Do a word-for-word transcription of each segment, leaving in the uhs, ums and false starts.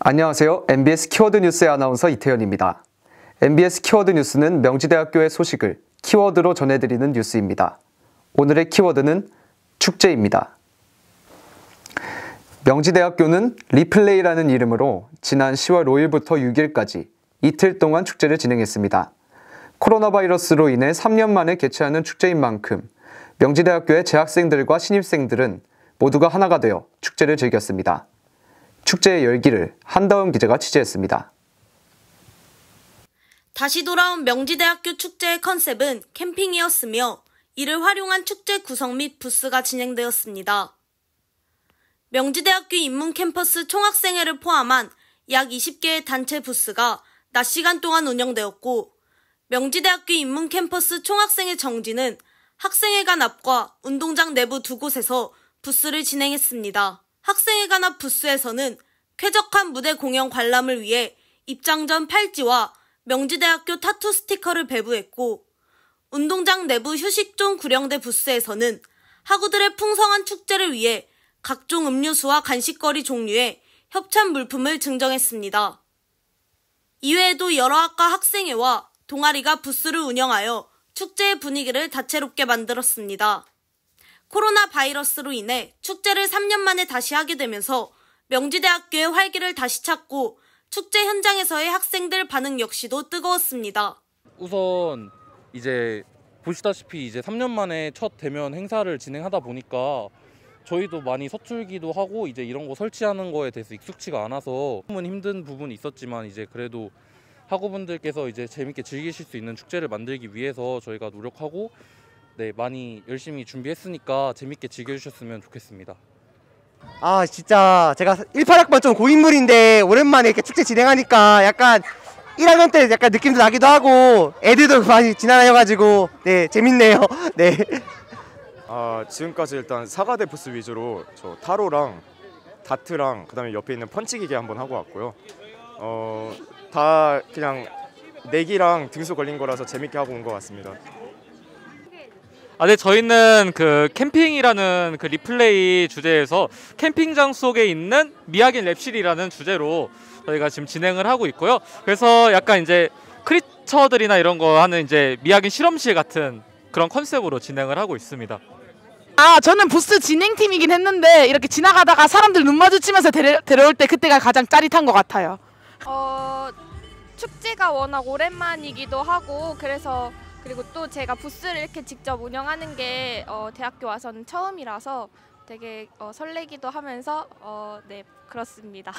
안녕하세요. 엠비에스 키워드 뉴스의 아나운서 이태현입니다. 엠비에스 키워드 뉴스는 명지대학교의 소식을 키워드로 전해드리는 뉴스입니다. 오늘의 키워드는 축제입니다. 명지대학교는 리플레이라는 이름으로 지난 시월 오일부터 육일까지 이틀 동안 축제를 진행했습니다. 코로나 바이러스로 인해 삼 년 만에 개최하는 축제인 만큼 명지대학교의 재학생들과 신입생들은 모두가 하나가 되어 축제를 즐겼습니다. 축제의 열기를 한다운 기자가 취재했습니다. 다시 돌아온 명지대학교 축제의 컨셉은 캠핑이었으며 이를 활용한 축제 구성 및 부스가 진행되었습니다. 명지대학교 인문 캠퍼스 총학생회를 포함한 약 이십 개의 단체 부스가 낮 시간 동안 운영되었고, 명지대학교 인문 캠퍼스 총학생회 정지는 학생회관 앞과 운동장 내부 두 곳에서 부스를 진행했습니다. 학생회관 앞 부스에서는 쾌적한 무대 공연 관람을 위해 입장 전 팔찌와 명지대학교 타투 스티커를 배부했고, 운동장 내부 휴식존 구령대 부스에서는 학우들의 풍성한 축제를 위해 각종 음료수와 간식거리 종류의 협찬 물품을 증정했습니다. 이외에도 여러 학과 학생회와 동아리가 부스를 운영하여 축제의 분위기를 다채롭게 만들었습니다. 코로나 바이러스로 인해 축제를 삼 년 만에 다시 하게 되면서 명지대학교의 활기를 다시 찾고 축제 현장에서의 학생들 반응 역시도 뜨거웠습니다. 우선 이제 보시다시피 이제 삼 년 만에 첫 대면 행사를 진행하다 보니까 저희도 많이 서툴기도 하고 이제 이런 거 설치하는 거에 대해서 익숙치가 않아서 조금은 힘든 부분이 있었지만 이제 그래도 학우분들께서 이제 재밌게 즐기실 수 있는 축제를 만들기 위해서 저희가 노력하고 네, 많이 열심히 준비했으니까 재밌게 즐겨주셨으면 좋겠습니다. 아 진짜 제가 십팔 학번 좀 고인물인데 오랜만에 이렇게 축제 진행하니까 약간 일 학년 때 약간 느낌도 나기도 하고 애들도 많이 지나다녀가지고 네 재밌네요. 네. 아 지금까지 일단 사과대 부스 위주로 저 타로랑 다트랑 그다음에 옆에 있는 펀치기계 한번 하고 왔고요. 어 다 그냥 내기랑 등수 걸린 거라서 재밌게 하고 온 것 같습니다. 아, 네, 저희는 그 캠핑이라는 그 리플레이 주제에서 캠핑장 속에 있는 미학인 랩실이라는 주제로 저희가 지금 진행을 하고 있고요. 그래서 약간 이제 크리처들이나 이런 거 하는 이제 미학인 실험실 같은 그런 컨셉으로 진행을 하고 있습니다. 아, 저는 부스 진행팀이긴 했는데 이렇게 지나가다가 사람들 눈 마주치면서 데려, 데려올 때 그때가 가장 짜릿한 것 같아요. 어, 축제가 워낙 오랜만이기도 하고 그래서 그리고 또 제가 부스를 이렇게 직접 운영하는 게 어, 대학교 와서는 처음이라서 되게 어, 설레기도 하면서 어, 네 그렇습니다.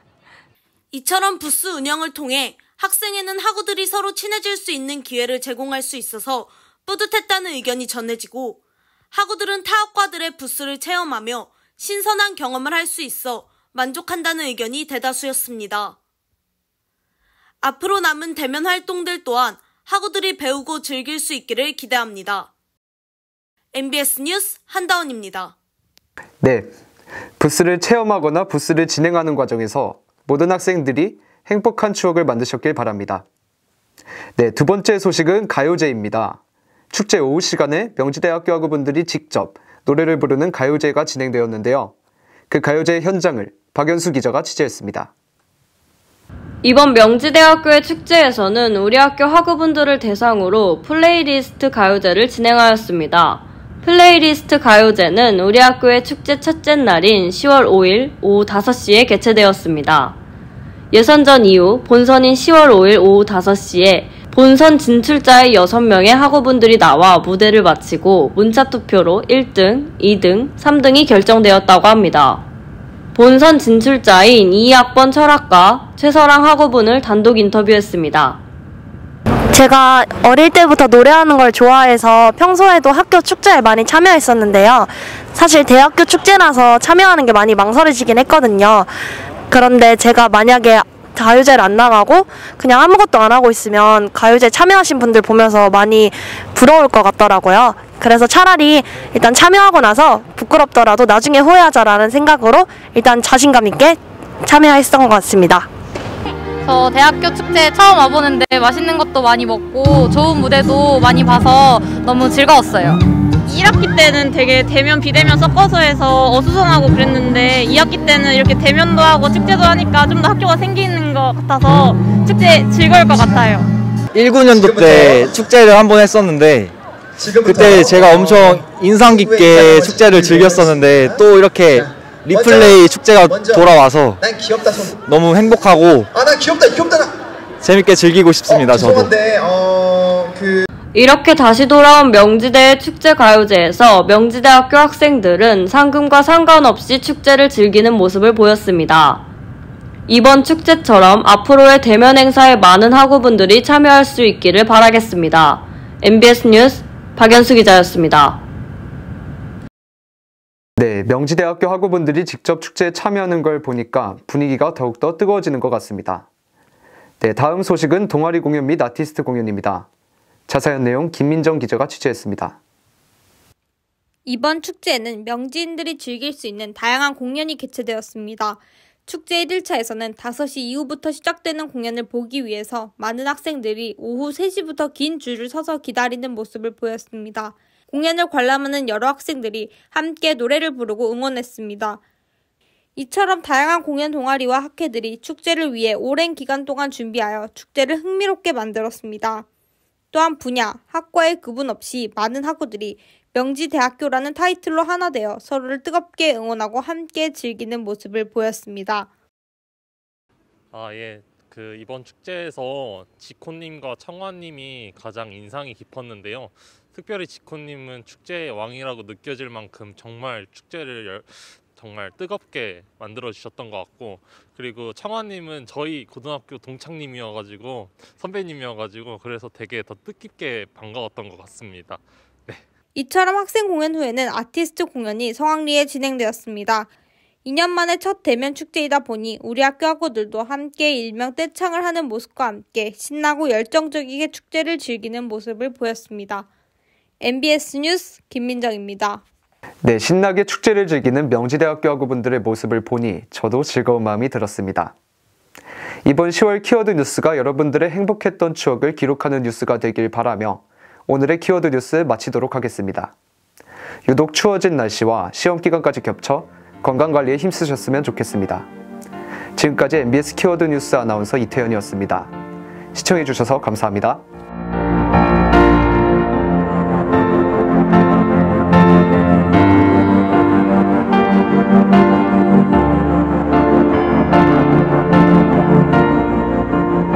이처럼 부스 운영을 통해 학생회는 학우들이 서로 친해질 수 있는 기회를 제공할 수 있어서 뿌듯했다는 의견이 전해지고, 학우들은 타 학과들의 부스를 체험하며 신선한 경험을 할 수 있어 만족한다는 의견이 대다수였습니다. 앞으로 남은 대면 활동들 또한 학우들이 배우고 즐길 수 있기를 기대합니다. 엠비에스 뉴스 한다운입니다. 네, 부스를 체험하거나 부스를 진행하는 과정에서 모든 학생들이 행복한 추억을 만드셨길 바랍니다. 네, 두 번째 소식은 가요제입니다. 축제 오후 시간에 명지대학교 학우분들이 직접 노래를 부르는 가요제가 진행되었는데요. 그 가요제의 현장을 박연수 기자가 취재했습니다. 이번 명지대학교의 축제에서는 우리 학교 학우분들을 대상으로 플레이리스트 가요제를 진행하였습니다. 플레이리스트 가요제는 우리 학교의 축제 첫째 날인 시월 오일 오후 다섯 시에 개최되었습니다. 예선전 이후 본선인 시월 오일 오후 다섯 시에 본선 진출자의 여섯 명의 학우분들이 나와 무대를 마치고 문자투표로 일 등, 이 등, 삼 등이 결정되었다고 합니다. 본선 진출자인 이 학번 철학과 최서랑 학우분을 단독 인터뷰했습니다. 제가 어릴 때부터 노래하는 걸 좋아해서 평소에도 학교 축제에 많이 참여했었는데요. 사실 대학교 축제라서 참여하는 게 많이 망설여지긴 했거든요. 그런데 제가 만약에 가요제를 안 나가고 그냥 아무것도 안 하고 있으면 가요제 참여하신 분들 보면서 많이 부러울 것 같더라고요. 그래서 차라리 일단 참여하고 나서 부끄럽더라도 나중에 후회하자라는 생각으로 일단 자신감 있게 참여했던 것 같습니다. 저 대학교 축제 처음 와보는데 맛있는 것도 많이 먹고 좋은 무대도 많이 봐서 너무 즐거웠어요. 이 일 학기 때는 되게 대면 비대면 섞어서 해서 어수선하고 그랬는데 이 학기 때는 이렇게 대면도 하고 축제도 하니까 좀 더 학교가 생기는 것 같아서 축제 즐거울 것 같아요. 십구 년도 때 축제를 한 번 했었는데 그때 제가 엄청 인상 깊게 축제를 즐겼었는데 또 이렇게 리플레이 축제가 돌아와서 너무 행복하고 재밌게 즐기고 싶습니다. 저도. 이렇게 다시 돌아온 명지대의 축제가요제에서 명지대학교 학생들은 상금과 상관없이 축제를 즐기는 모습을 보였습니다. 이번 축제처럼 앞으로의 대면 행사에 많은 학우분들이 참여할 수 있기를 바라겠습니다. 엠비에스 뉴스 박연수 기자였습니다. 네, 명지대학교 학우분들이 직접 축제에 참여하는 걸 보니까 분위기가 더욱더 뜨거워지는 것 같습니다. 네, 다음 소식은 동아리 공연 및 아티스트 공연입니다. 자세한 내용 김민정 기자가 취재했습니다. 이번 축제에는 명지인들이 즐길 수 있는 다양한 공연이 개최되었습니다. 축제 일 일차에서는 다섯 시 이후부터 시작되는 공연을 보기 위해서 많은 학생들이 오후 세 시부터 긴 줄을 서서 기다리는 모습을 보였습니다. 공연을 관람하는 여러 학생들이 함께 노래를 부르고 응원했습니다. 이처럼 다양한 공연 동아리와 학회들이 축제를 위해 오랜 기간 동안 준비하여 축제를 흥미롭게 만들었습니다. 또한 분야, 학과의 구분 없이 많은 학우들이 명지대학교라는 타이틀로 하나 되어 서로를 뜨겁게 응원하고 함께 즐기는 모습을 보였습니다. 아, 예. 그 이번 축제에서 지코님과 청아님이 가장 인상이 깊었는데요. 특별히 지코님은 축제의 왕이라고 느껴질 만큼 정말 축제를 열, 정말 뜨겁게 만들어 주셨던 것 같고, 그리고 청아님은 저희 고등학교 동창님이어가지고 선배님이어가지고 그래서 되게 더 뜻깊게 반가웠던 것 같습니다. 네. 이처럼 학생 공연 후에는 아티스트 공연이 성황리에 진행되었습니다. 이 년 만에 첫 대면 축제이다 보니 우리 학교 학우들도 함께 일명 떼창을 하는 모습과 함께 신나고 열정적이게 축제를 즐기는 모습을 보였습니다. 엠비에스 뉴스 김민정입니다. 네, 신나게 축제를 즐기는 명지대학교 학우분들의 모습을 보니 저도 즐거운 마음이 들었습니다. 이번 시월 키워드 뉴스가 여러분들의 행복했던 추억을 기록하는 뉴스가 되길 바라며 오늘의 키워드 뉴스 마치도록 하겠습니다. 유독 추워진 날씨와 시험 기간까지 겹쳐 건강관리에 힘쓰셨으면 좋겠습니다. 지금까지 엠비에스 키워드 뉴스 아나운서 이태현이었습니다. 시청해주셔서 감사합니다.